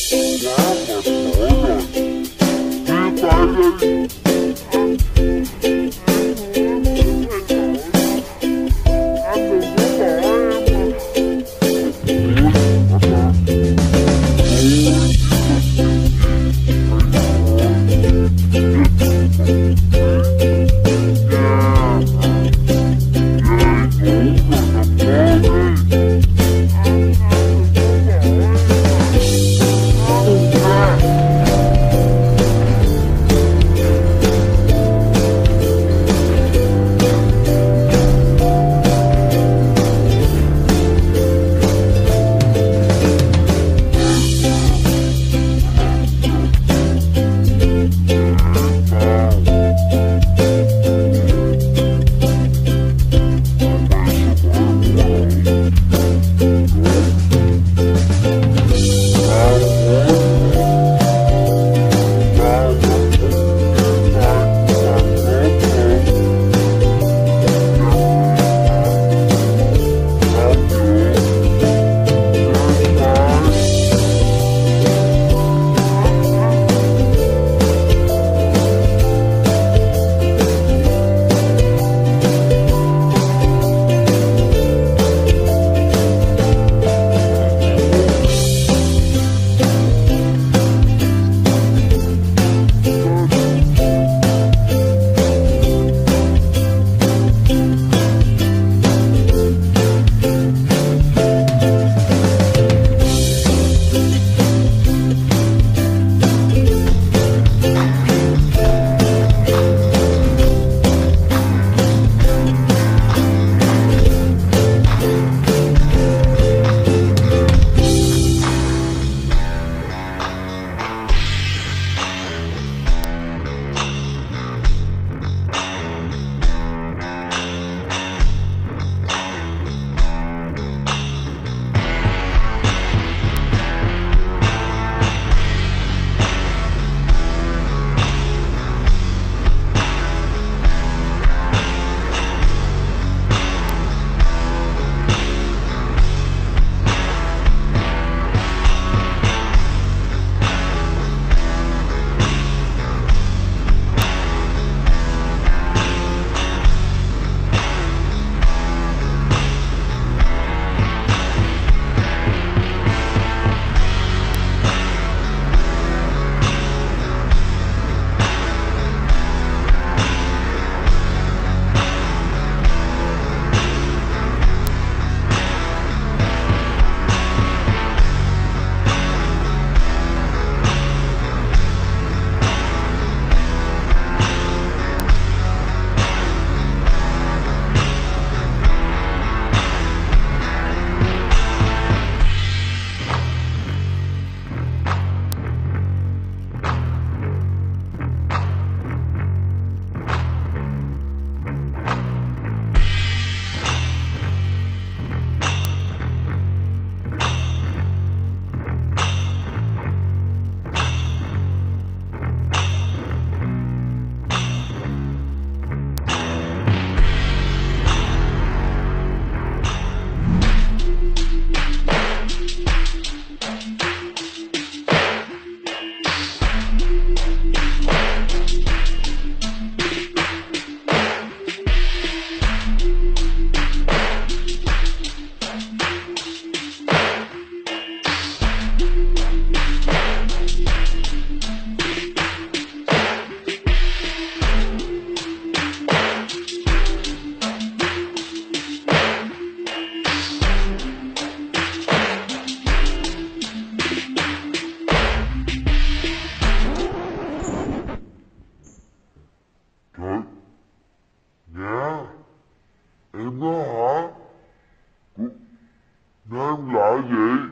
Em lạ vậy?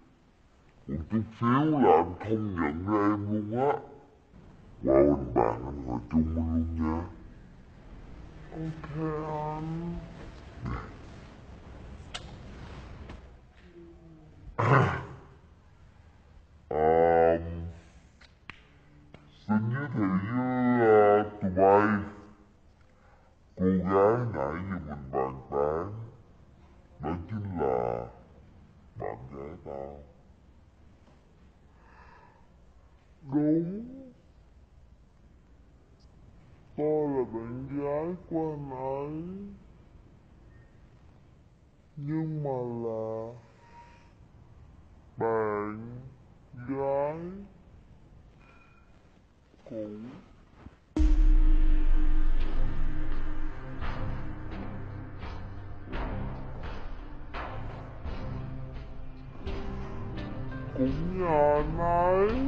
Một tí xíu là anh không nhận ra em luôn á. Qua bên bạn anh ngồi chung luôn nha. Ok anh. Xin giới thiệu với tụi bay. Cô gái nãy giờ mình bàn tán, đó chính là bạn gái tao. cũng nhờ anh ấy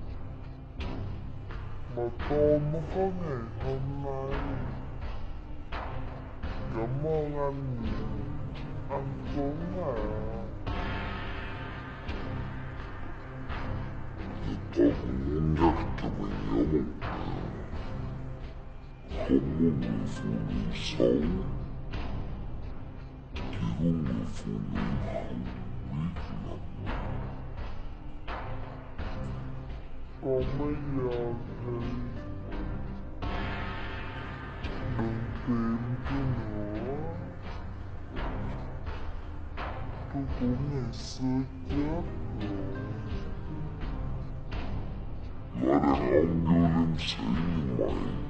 mà tôi mới có ngày hôm nay. Cảm ơn anh nhiều, anh Tuấn à. Tôi cũng muốn nhắc cho mày nhớ một điều. Không có người phụ nữ xấu, chỉ có người phụ nữ không biết lòng. Còn bây giờ thì đừng tìm tôi nữa. Tôi cũng ngày xưa chết rồi. Loại đàn ông vô liêm sỉ như mày